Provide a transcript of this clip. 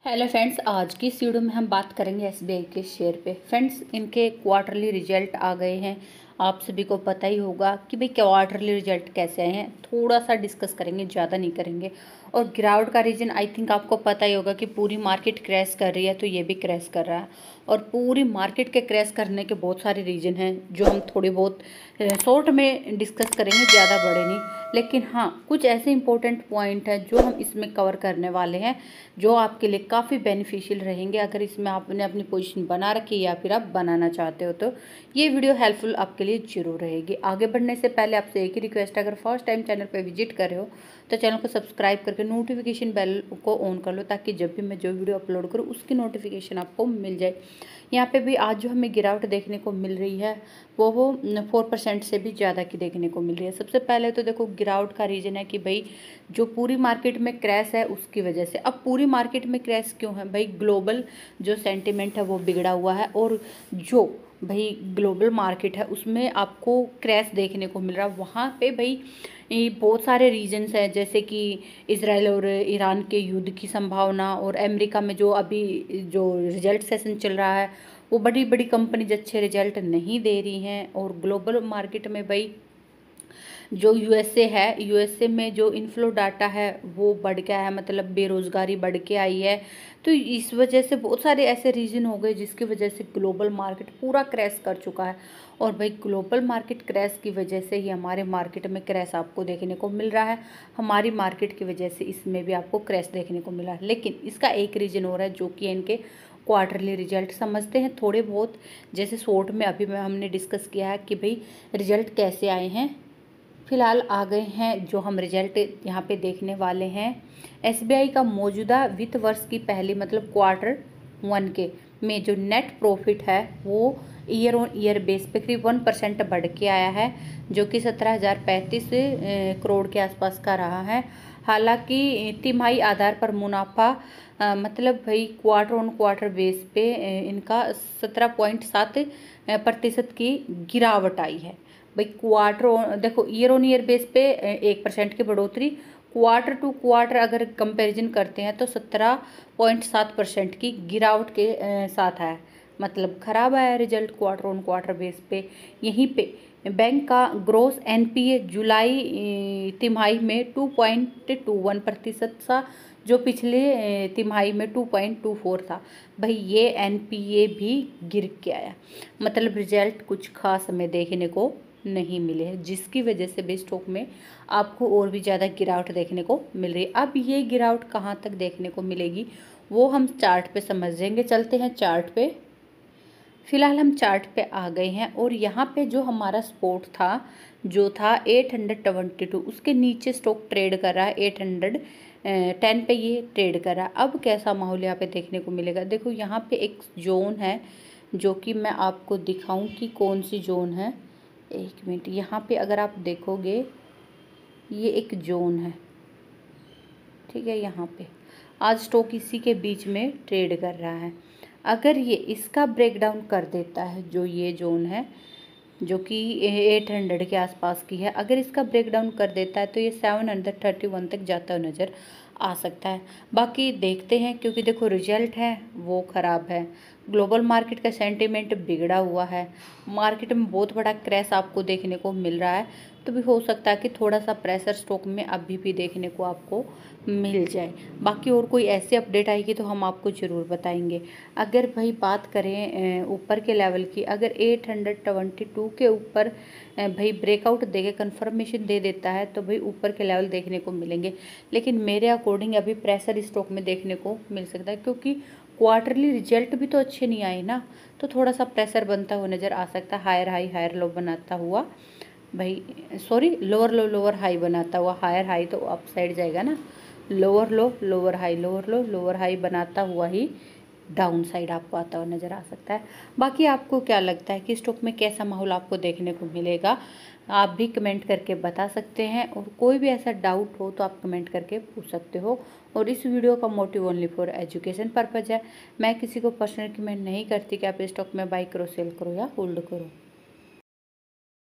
Hello friends, आज की इस वीडियो में हम बात करेंगे एसबीआई के शेयर पे। फ्रेंड्स, इनके क्वार्टरली रिजल्ट आ गए हैं। आप सभी को पता ही होगा कि भाई क्वार्टरली रिजल्ट कैसे आए हैं। थोड़ा सा डिस्कस करेंगे, ज़्यादा नहीं करेंगे। और गिरावट का रीज़न आई थिंक आपको पता ही होगा कि पूरी मार्केट क्रैश कर रही है, तो ये भी क्रैश कर रहा है। और पूरी मार्केट के क्रैश करने के बहुत सारे रीज़न हैं जो हम थोड़ी बहुत शॉर्ट में डिस्कस करेंगे, ज़्यादा बड़े नहीं। लेकिन हाँ, कुछ ऐसे इंपॉर्टेंट पॉइंट हैं जो हम इसमें कवर करने वाले हैं, जो आपके लिए काफ़ी बेनिफिशियल रहेंगे अगर इसमें आपने अपनी पोजीशन बना रखी है या फिर आप बनाना चाहते हो। तो ये वीडियो हेल्पफुल आपके लिए जरूर रहेगी। आगे बढ़ने से पहले आपसे एक ही रिक्वेस्ट है, अगर फर्स्ट टाइम चैनल पर विजिट कर रहे हो तो चैनल को सब्सक्राइब करके नोटिफिकेशन बेल को ऑन कर लो, ताकि जब भी मैं जो वीडियो अपलोड करूँ उसकी नोटिफिकेशन आपको मिल जाए। यहाँ पे भी आज जो हमें गिरावट देखने को मिल रही है वो 4% से भी ज़्यादा की देखने को मिल रही है। सबसे पहले तो देखो, गिरावट का रीज़न है कि भाई जो पूरी मार्केट में क्रैश है उसकी वजह से। अब पूरी मार्केट में क्रैश क्यों है भाई? ग्लोबल जो सेंटिमेंट है वो बिगड़ा हुआ है, और जो भाई ग्लोबल मार्केट है उसमें आपको क्रैश देखने को मिल रहा है। वहाँ पे भाई ये बहुत सारे रीजन्स हैं, जैसे कि इसराइल और ईरान के युद्ध की संभावना, और अमेरिका में जो अभी जो रिजल्ट सेशन चल रहा है वो बड़ी बड़ी कंपनीज अच्छे रिजल्ट नहीं दे रही हैं। और ग्लोबल मार्केट में भाई जो यूएसए है, यूएसए में जो इनफ्लो डाटा है वो बढ़ गया है, मतलब बेरोज़गारी बढ़ के आई है। तो इस वजह से बहुत सारे ऐसे रीजन हो गए जिसकी वजह से ग्लोबल मार्केट पूरा क्रैश कर चुका है। और भाई ग्लोबल मार्केट क्रैश की वजह से ही हमारे मार्केट में क्रैश आपको देखने को मिल रहा है। हमारी मार्केट की वजह से इसमें भी आपको क्रैश देखने को मिला है। लेकिन इसका एक रीज़न हो रहा है, जो कि इनके क्वार्टरली रिजल्ट। समझते हैं थोड़े बहुत, जैसे शॉर्ट में अभी में हमने डिस्कस किया है कि भाई रिजल्ट कैसे आए हैं। फिलहाल आ गए हैं जो हम रिजल्ट यहाँ पे देखने वाले हैं। एसबीआई का मौजूदा वित्त वर्ष की पहली मतलब क्वार्टर 1 के में जो नेट प्रॉफिट है वो ईयर ऑन ईयर बेस पे करीब 1% बढ़ के आया है, जो कि 17,035 करोड़ के आसपास का रहा है। हालांकि तिमाही आधार पर मुनाफा मतलब भाई क्वार्टर ऑन क्वार्टर बेस पे इनका 17.7% की गिरावट आई है। भाई क्वार्टर देखो, ईयर ऑन ईयर बेस पे 1% की बढ़ोतरी, क्वार्टर टू क्वार्टर अगर कंपैरिजन करते हैं तो 17.7% की गिरावट के साथ है। मतलब खराब आया result quarter on quarter base पे। यहीं पे बैंक का ग्रोस एनपीए जुलाई तिमाही में 2.21% था, जो पिछले तिमाही में 2.24 था। भाई ये एनपीए भी गिर के आया, मतलब रिजल्ट कुछ खास हमें देखने को नहीं मिले हैं, जिसकी वजह से भी स्टॉक में आपको और भी ज़्यादा गिरावट देखने को मिल रही है। अब ये गिरावट कहाँ तक देखने को मिलेगी वो हम चार्ट पे समझेंगे। चलते हैं चार्ट पे। फिलहाल हम चार्ट पे आ गए हैं, और यहाँ पे जो हमारा सपोर्ट था जो था 822, उसके नीचे स्टॉक ट्रेड कर रहा है 810 पे ये ट्रेड कर रहा है। अब कैसा माहौल यहाँ पे देखने को मिलेगा? देखो, यहाँ पे एक जोन है जो कि मैं आपको दिखाऊं कि कौन सी जोन है। एक मिनट, यहाँ पे अगर आप देखोगे ये एक जोन है, ठीक है। यहाँ पे आज स्टॉक इसी के बीच में ट्रेड कर रहा है। अगर ये इसका ब्रेकडाउन कर देता है, जो ये जोन है जो कि 800 के आसपास की है, अगर इसका ब्रेकडाउन कर देता है तो ये 731 तक जाता हुआ नज़र आ सकता है। बाकी देखते हैं, क्योंकि देखो रिजल्ट है वो ख़राब है, ग्लोबल मार्केट का सेंटीमेंट बिगड़ा हुआ है, मार्केट में बहुत बड़ा क्रैश आपको देखने को मिल रहा है। तो भी हो सकता है कि थोड़ा सा प्रेशर स्टॉक में अभी भी देखने को आपको मिल जाए। बाकी और कोई ऐसी अपडेट आएगी तो हम आपको ज़रूर बताएंगे। अगर भाई बात करें ऊपर के लेवल की, अगर 822 के ऊपर भाई ब्रेकआउट देके कंफर्मेशन दे देता है तो भाई ऊपर के लेवल देखने को मिलेंगे। लेकिन मेरे अकॉर्डिंग अभी प्रेशर स्टॉक में देखने को मिल सकता है, क्योंकि क्वार्टरली रिजल्ट भी तो अच्छे नहीं आए ना, तो थोड़ा सा प्रेशर बनता हुआ नज़र आ सकता है। हायर हाई हायर लो बनाता हुआ, भाई sorry, lower low lower high बनाता हुआ, हायर हाई तो अप साइड जाएगा ना, lower low lower high, lower low lower high बनाता हुआ ही डाउन साइड आपको आता हुआ नज़र आ सकता है। बाकी आपको क्या लगता है कि स्टॉक में कैसा माहौल आपको देखने को मिलेगा? आप भी कमेंट करके बता सकते हैं, और कोई भी ऐसा डाउट हो तो आप कमेंट करके पूछ सकते हो। और इस वीडियो का motive only for education purpose है। मैं किसी को पर्सनल कमेंट नहीं करती कि आप स्टॉक में बाई करो, सेल करो या होल्ड करो।